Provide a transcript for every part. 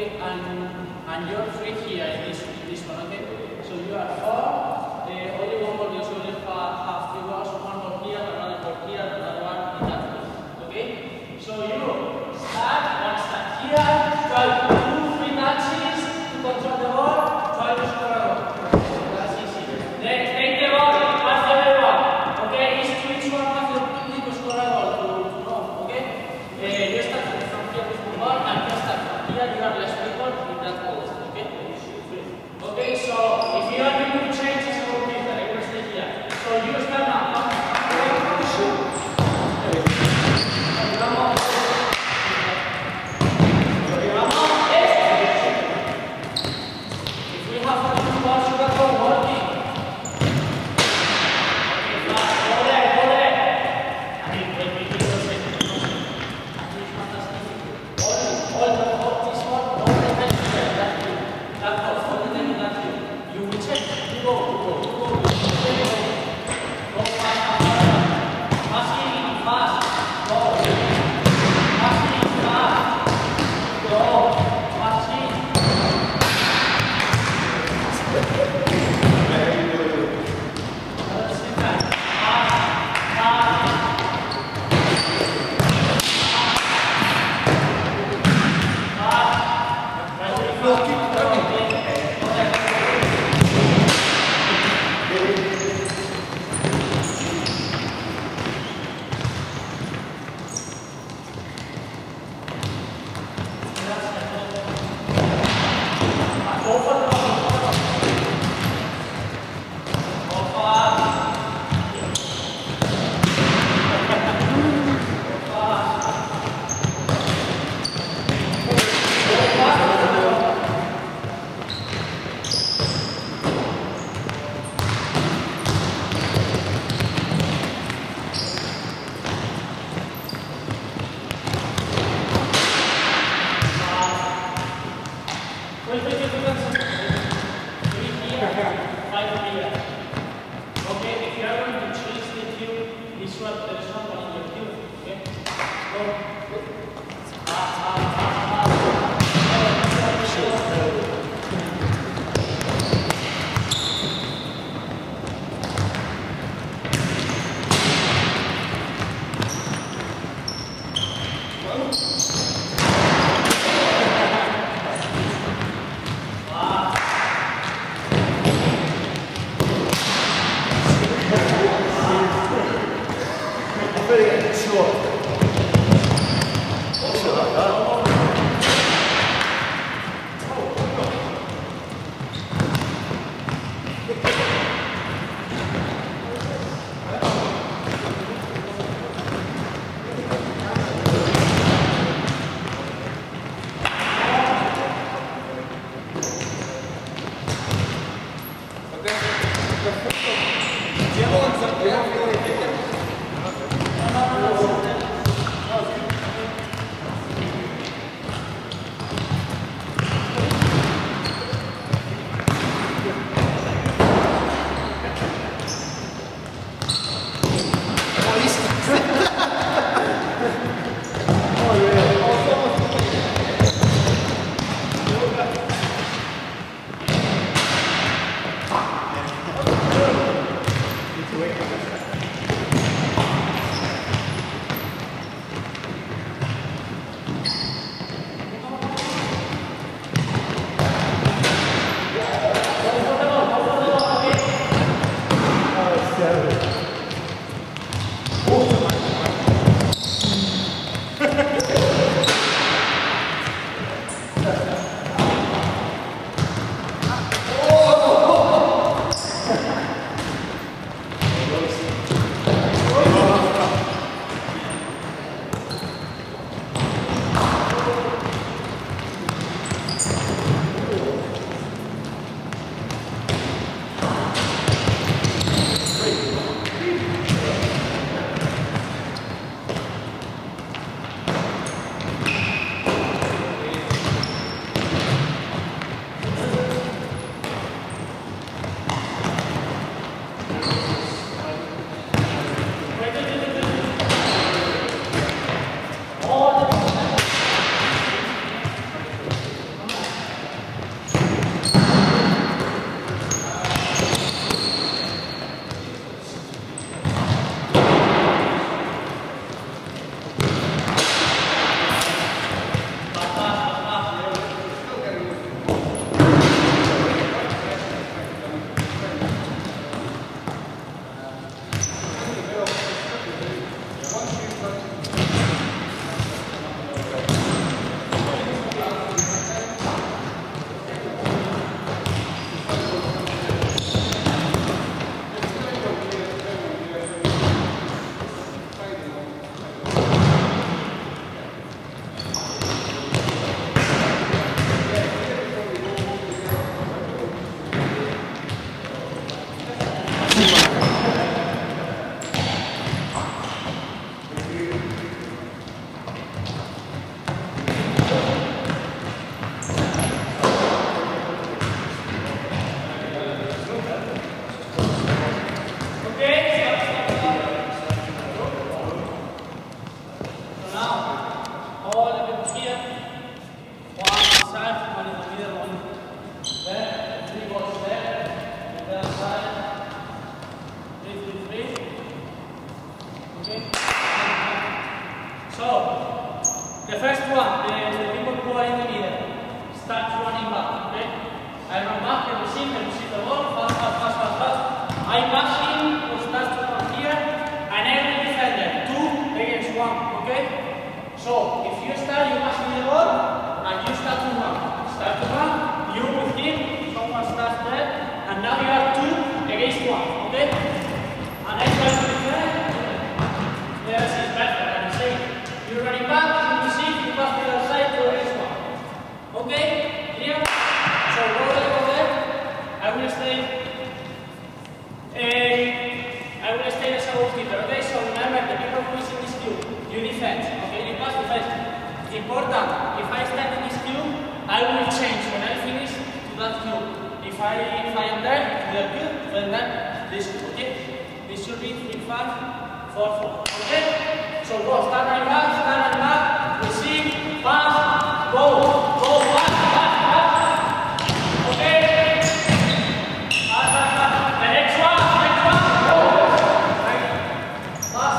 Okay, and you're free here in this one, okay? So you are 4, only one ball, you only have 3 balls, one ball here, another ball here, another one in that place, okay? So you start here, try to do 3 touches to control the ball, try to score a goal. That's easy. Then take the ball, pass everyone, okay? Each one has the opportunity to score a goal, to know, okay? You start from here with the ball, and you start from here, you have less people in that goal, okay? Okay, so if you are going to change as a goalkeeper, I will stay here. So you start now. So if you start, you pass me the ball, and you start to run. Start to run, you with him, someone starts there, and now you are 2 against 1, okay? And I try to defend. Yes, it's better, I'm saying. You're running back, you receive, you pass to the other side, 2 against 1. Okay? Clear? So go there. I will stay as a goalkeeper, okay? So remember, the people who is in this cube, you defend, okay? You pass, defense. It's important, if I start in this cube, I will change when I finish to that cube. If I am there, to the cube, then this cube, okay? This should be 3, 5, 4, 4, okay? So go, start and back, receive, pass, go, pass. Okay? Pass. The next one, go. Pass.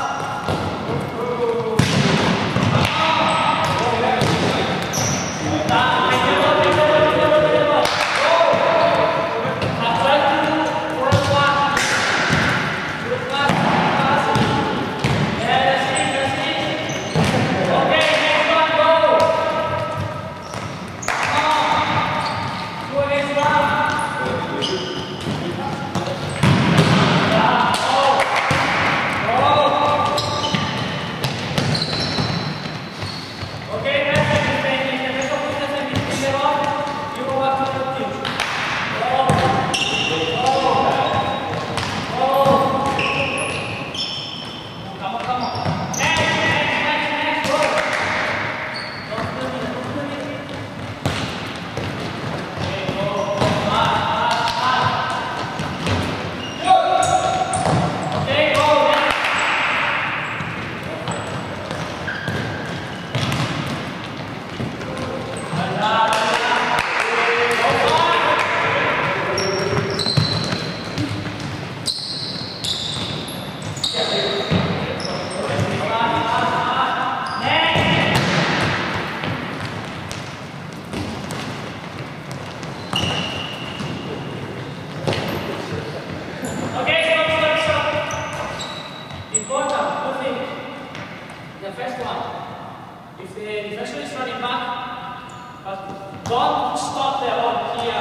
Don't stop the ball here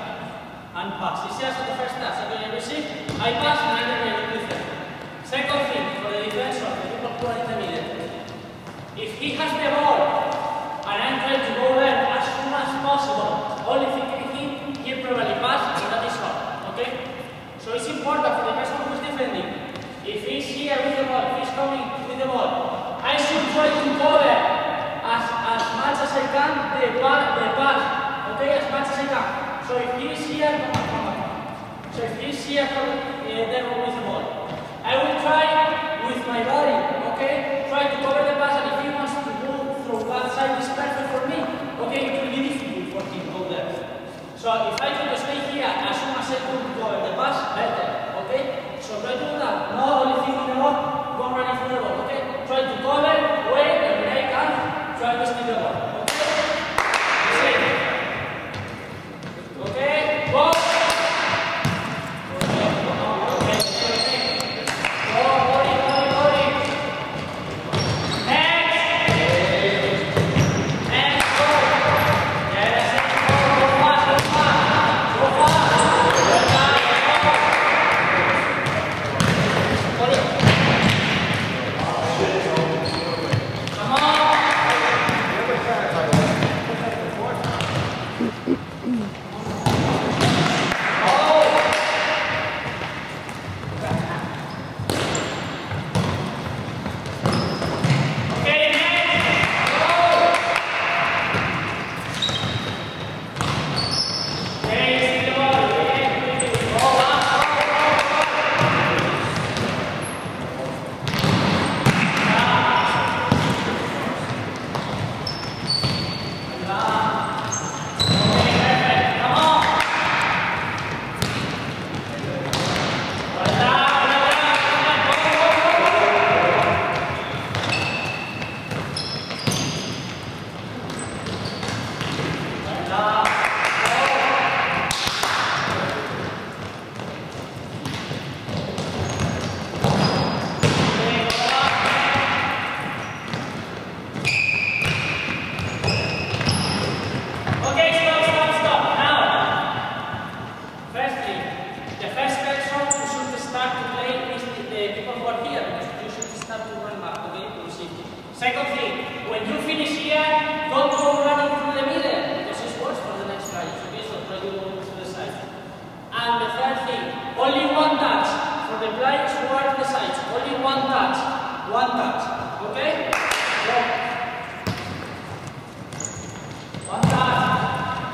and pass. This is the first task. When you receive, I pass and I get ready. Second thing for the defense of the people who are in the middle. If he has the ball and I'm trying to go there as soon as possible, only thinking he probably pass and that is all. Okay? So it's important for the person who is defending. If he's here with the ball, if he's coming with the ball, I should try to cover as much as I can the pass, okay, as much as I can. So if he is here, so if he is here, then with the ball. I will try with my body, okay, try to cover the pass, and if he wants to go through that side, it's perfect for me, okay, it will be difficult for him to go there. So if I try to stay here, as soon as I could cover the pass, better, okay? So try to do that, not only thinking the ball, go running for the ball, okay? Try to cover, wait, and when I can, try to steal the ball. Okay? Okay? Go! Next! Next, go! Yes! Go fast, go fast! one touch, okay? Go. One touch.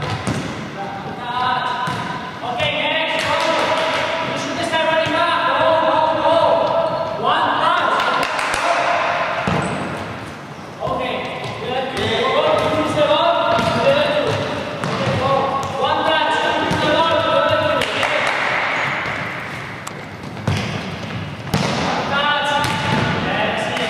Okay, next, go. You should start running back. Go. One touch. Okay, good. Go. Use the ball. Good. Okay, go. One touch. Use the ball. Good. One touch. That's it.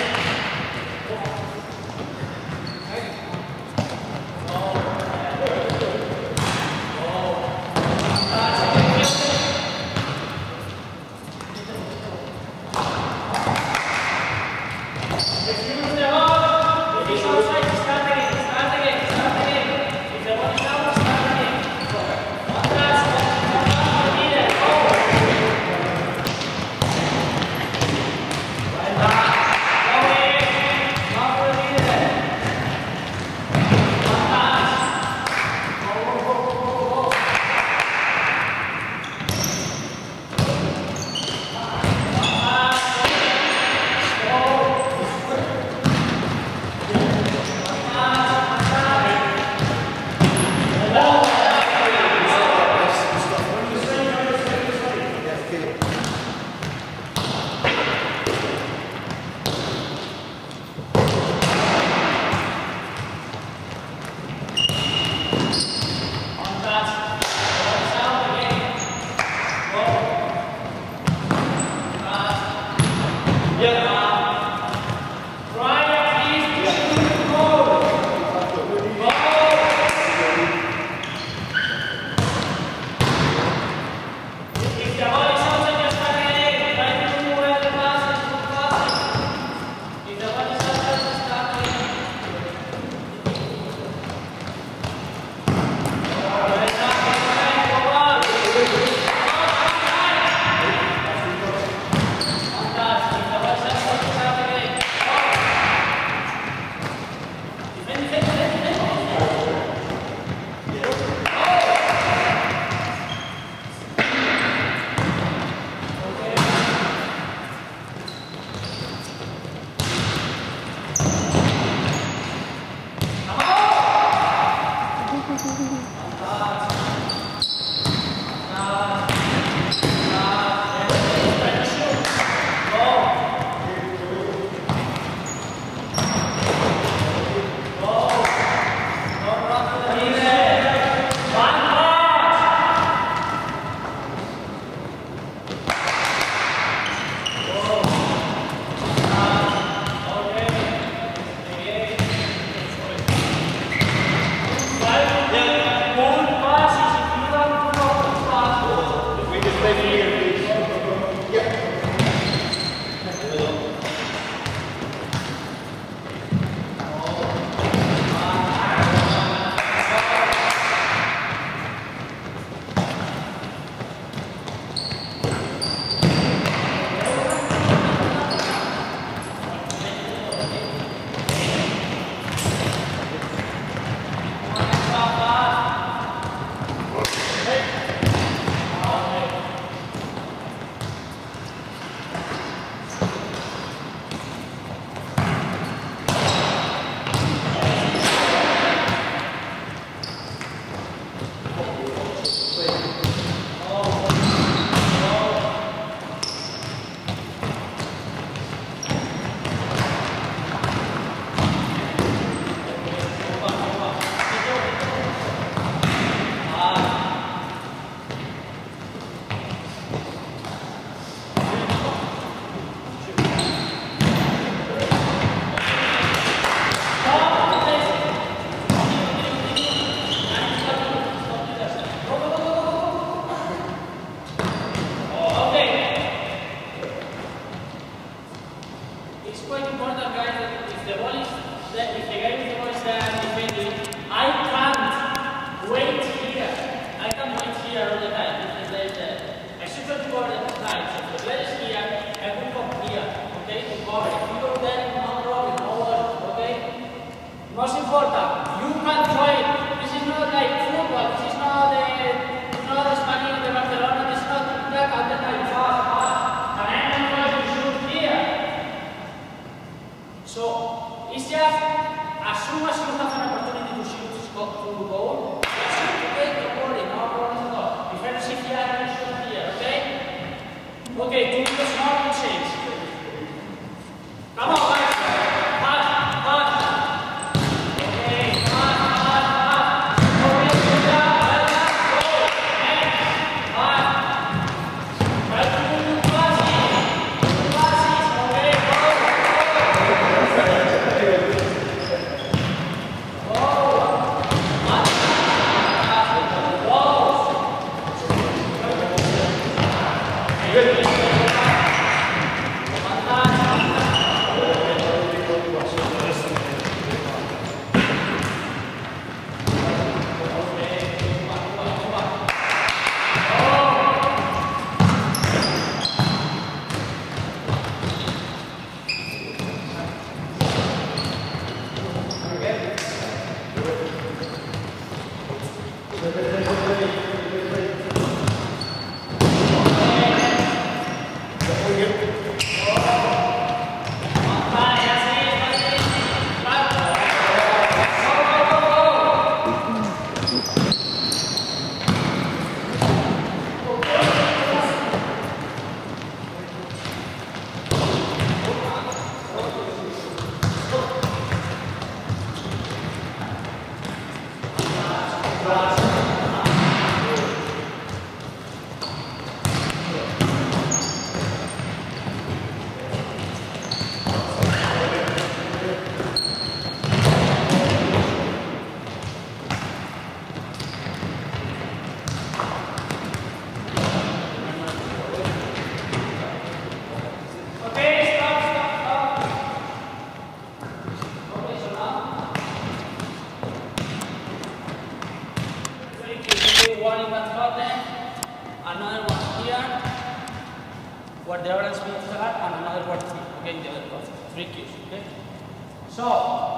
Okay, one in that corner, another one here, where the orange beads are, and another one here, okay, in the other corner. 3 cues, okay? So,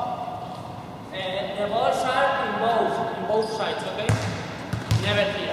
the balls are in both sides, okay? Never here.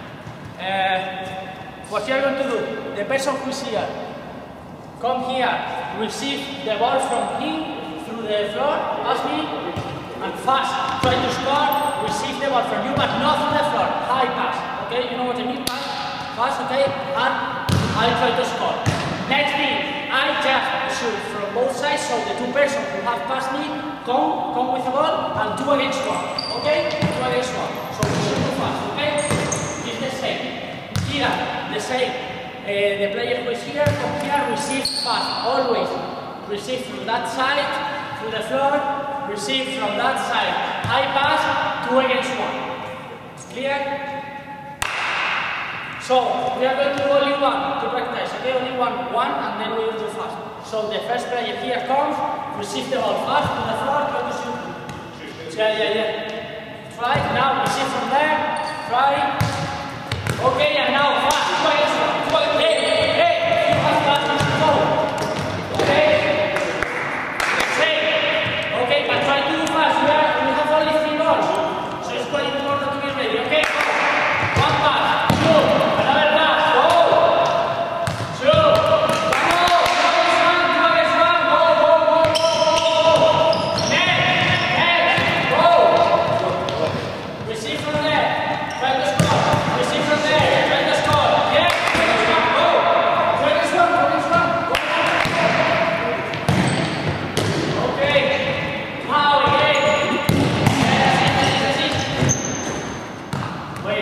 What you are going to do, the person who is here, come here, receive the ball from him through the floor, pass me, and fast. Try to score, receive the ball from you, but not through the floor. High pass, okay? You know what I mean? Pass, okay? And I try to score. Next thing, I just shoot from both sides, so the 2 persons who have passed me come with the ball and 2 against 1, okay? 2 against 1. So we shoot too fast, okay? It's the same. Here, the same. The player who is here, come here, receive fast. Always receive from that side, through the floor, receive from that side. High pass, 2 against 1. Clear? So, we are going to do only one to practice, okay? Only one, and then we will do fast. So, the first player here comes, receive the ball fast to the floor, try to shoot. Yeah. Try, now receive from there, try. Okay, and now fast, 2 against 1. Hey, you have fast, go. Okay? Same. Okay, but try to do fast, we have only 3 balls. So, it's quite important to be ready, okay? One pass, 2. Another pass, go! 2, come on, 2 against 1, go! Next, go! Receive from there, try to score, receive from there, try to score, yeah, 2 against 1, go! 2 against 1, 2 against 1, go! Okay, now again, that's it. Wait,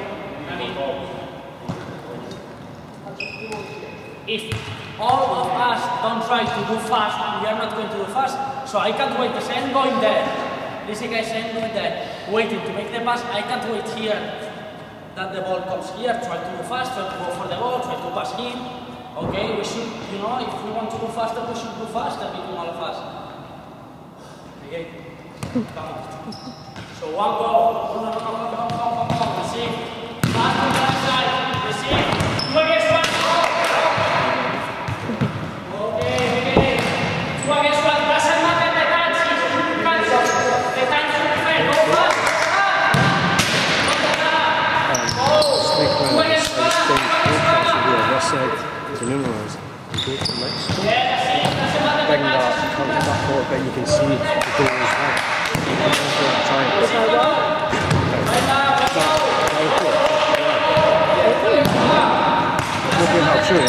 if all of us don't try to do fast, we are not going to do fast. So I can't wait to say, I'm going there. This guy saying going there, waiting to make the pass. I can't wait here that the ball comes here, try to do fast, try to go for the ball, try to pass him. Okay, we should, you know, if we want to do faster, we should do faster between all of us. Okay, come on. So one goal, come, receive. Pass to the other side, receive. 2 against 1. To memorize, go to the next one. Bring that counter back up, but you can see the goal as well. Try it. I'm not sure.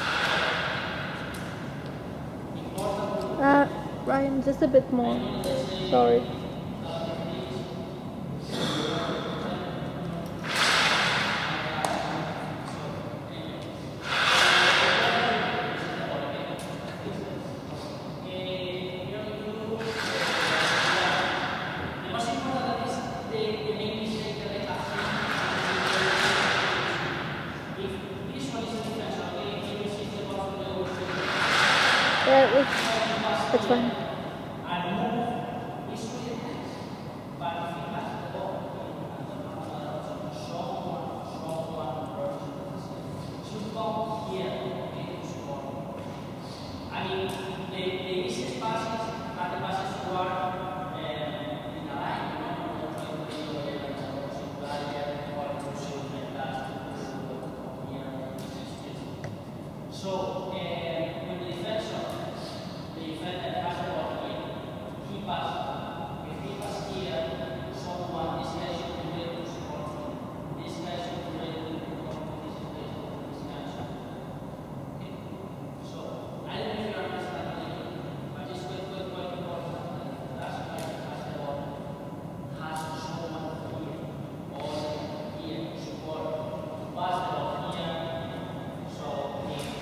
Ryan, just a bit more. Sorry. Yeah, it's fine. So, when the defensor has the ball here, he passes. If he passes here, someone, this guy should be ready to support him. This guy should be ready to support this guy. Okay. So, I don't know if you understand it, but it's quite important. That's why he has the ball. Has someone here, or here to support, to pass the ball here. So,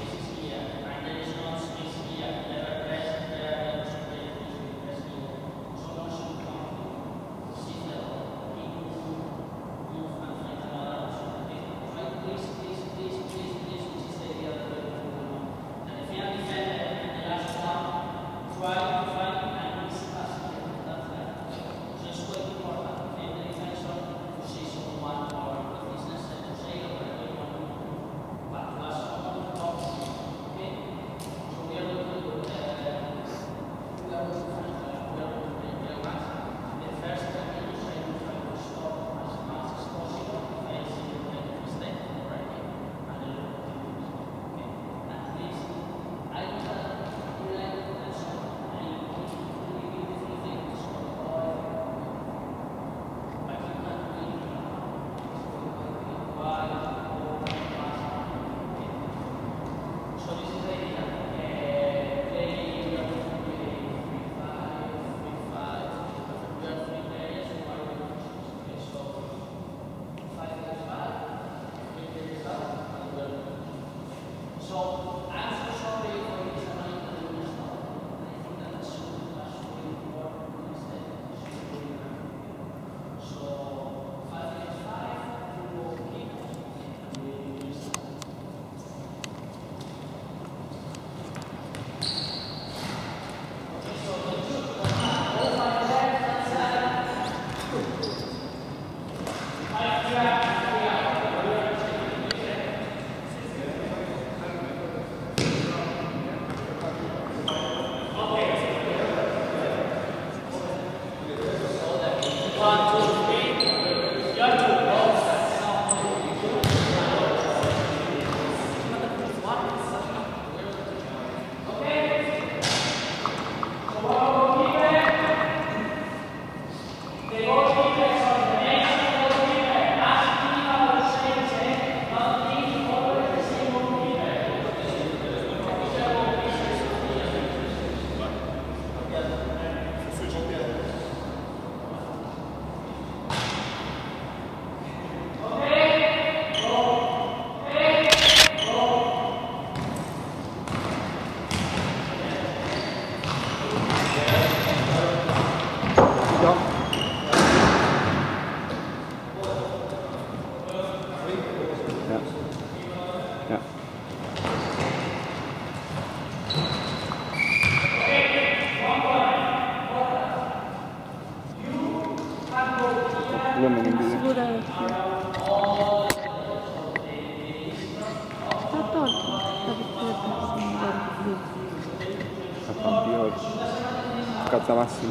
Cazzo massimo.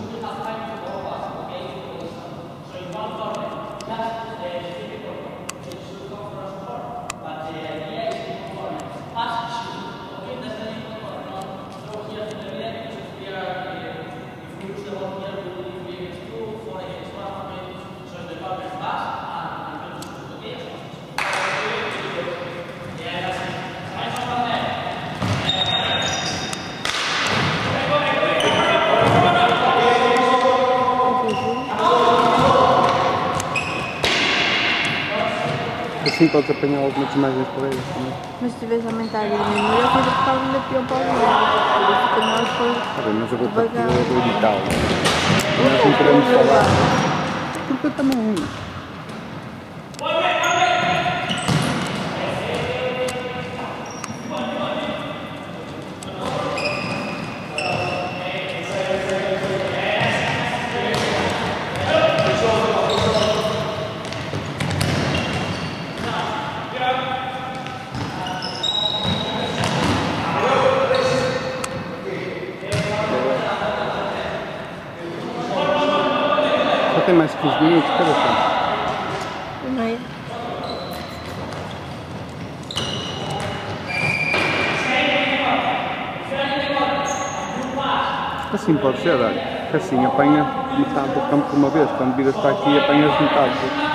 assim podes apanhar algumas imagens por aí também. Mas se tivesse aumentado a memória, eu fiz por causa da pior para o vídeo. Fica mais por Mas eu vou para devagar. aqui, eu vou editar. Nós não queremos falar. Porque eu também. Tem mais 15 minutos, cada vez. Meio. Assim pode ser, olha. Que assim apanha metade do campo de uma vez. Quando viras para aqui apanhas metade.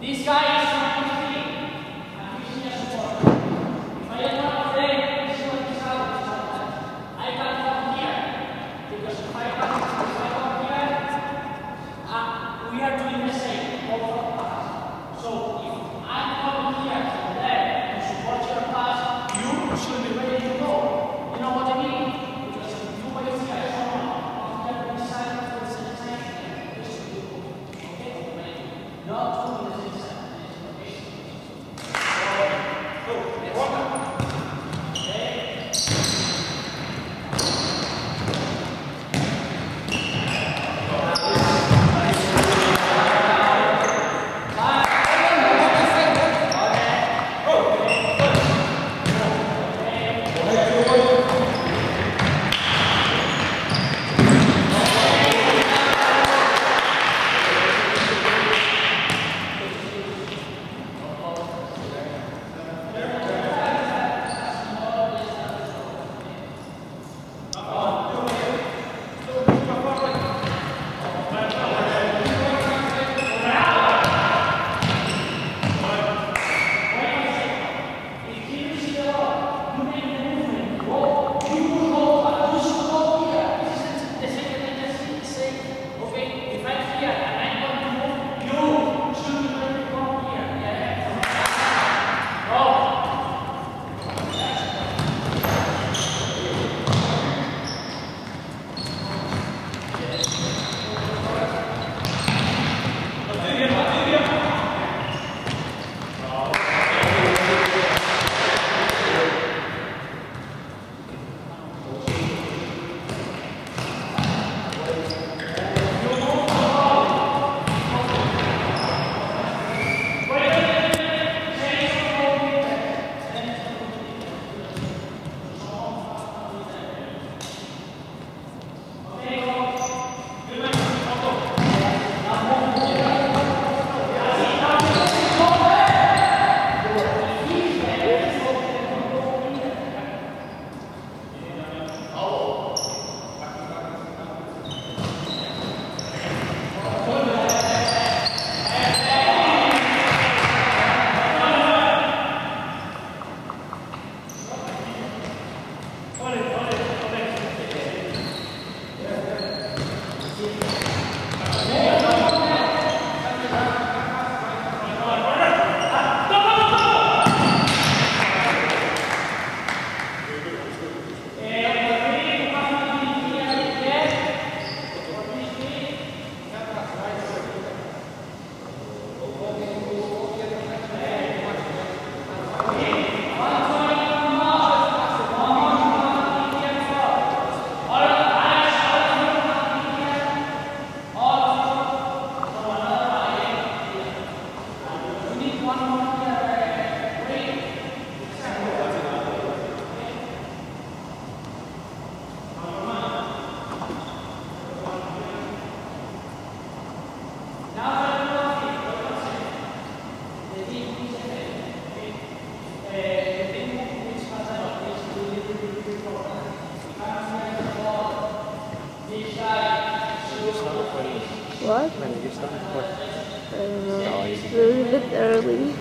This guy is not free. I'm using a support. If I am not there, this is what is out. I can come here. Because if I come here, we are doing the same. All pass. So if I come here from there and support your pass, you should be ready to go. You know what I mean? Because if you wait here, someone on the side for the same time, this should be good. Okay? Not to the same side. What? When did you start? I don't know. It's a bit early.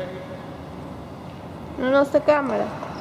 La nostra camera.